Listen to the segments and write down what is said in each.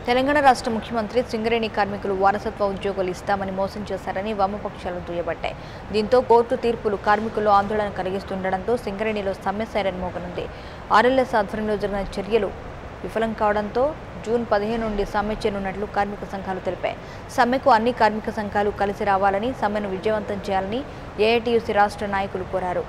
తెలంగాణ రాష్ట్ర ముఖ్యమంత్రి సింగరేణి కార్మికులు వారసత్వ ఉద్యోగాలు ఇస్తామని మోసం చేశారని వామపక్షాలు దుయ్యబట్టాయి. దీంతో కోర్టు తీర్పులు కార్మికుల్లో ఆందోళన కలిగిస్తుండటంతో సింగరేణిలో సమ్మె సైరన్ మోగనుంది. ఆర్ఎల్ఎస్ ఆధ్వర్యంలో జరిగిన చర్యలు విఫలం కావడంతో జూన్ 15 నుండి సమ్మె చేయనున్నట్లు కార్మిక సంఘాలు తెలిపాయి. సమ్మెకు అన్ని కార్మిక సంఘాలు కలిసి రావాలని, సమ్మెను విజయవంతం చేయాలని ఏఐటీయూసీ రాష్ట్ర నాయకులు కోరారు.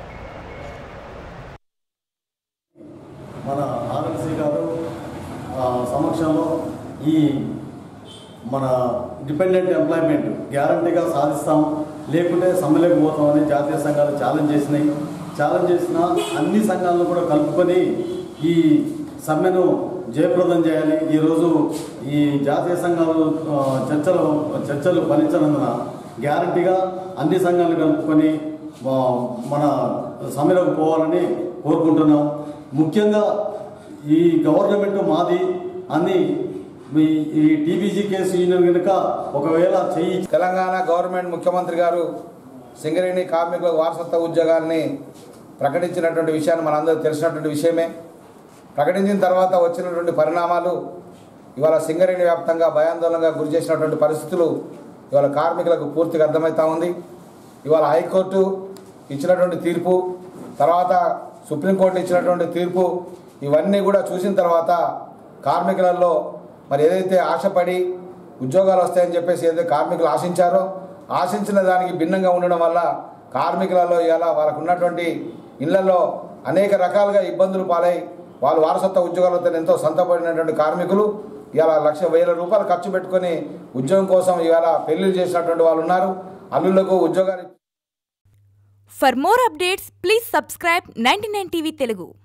మన ఆర్ఎల్సీ గారు సమక్షంలో ఈ మన డిపెండెంట్ ఎంప్లాయ్మెంట్ గ్యారంటీగా సాధిస్తాం, లేకుంటే సమ్మెలోకి పోతామని జాతీయ సంఘాలు ఛాలెంజ్ చేసిన అన్ని సంఘాలను కూడా కలుపుకొని ఈ సమ్మెను జయప్రదం చేయాలి. ఈరోజు ఈ జాతీయ సంఘాలు చర్చలు ఫలించనందున గ్యారంటీగా అన్ని సంఘాలను కలుపుకొని మన సమ్మెలోకి పోవాలని కోరుకుంటున్నాం. ముఖ్యంగా ఈ గవర్నమెంట్ మాది అని ఈ టీబీజీ కేసు కనుక ఒకవేళ తెలంగాణ గవర్నమెంట్ ముఖ్యమంత్రి గారు సింగరేణి కార్మికుల వారసత్వ ఉద్యోగాల్ని ప్రకటించినటువంటి విషయాన్ని మనందరూ తెలిసినటువంటి విషయమే. ప్రకటించిన తర్వాత వచ్చినటువంటి పరిణామాలు ఇవాళ సింగరేణి వ్యాప్తంగా భయాందోళనగా గురి చేసినటువంటి పరిస్థితులు ఇవాళ కార్మికులకు పూర్తిగా అర్థమవుతా ఉంది. ఇవాళ హైకోర్టు ఇచ్చినటువంటి తీర్పు, తర్వాత సుప్రీంకోర్టు ఇచ్చినటువంటి తీర్పు, ఇవన్నీ కూడా చూసిన తర్వాత కార్మికులలో మరి ఏదైతే ఆశపడి ఉద్యోగాలు వస్తాయని చెప్పేసి ఏదైతే కార్మికులు ఆశించిన దానికి భిన్నంగా ఉండడం వల్ల కార్మికులలో ఇవాళ వాళ్ళకు ఉన్నటువంటి ఇళ్లలో అనేక రకాలుగా ఇబ్బందులు పాలై వాళ్ళు వారసత్వ ఉద్యోగాలతో ఎంతో సంతపడినటువంటి కార్మికులు ఇవాళ 1,00,000 రూపాయలు ఖర్చు పెట్టుకొని ఉద్యోగం కోసం ఇవాళ పెళ్లిళ్ళు చేసినటువంటి వాళ్ళు ఉన్నారు. అల్లుళ్లకు ఉద్యోగాలు. For more updates, please subscribe 99 TV Telugu.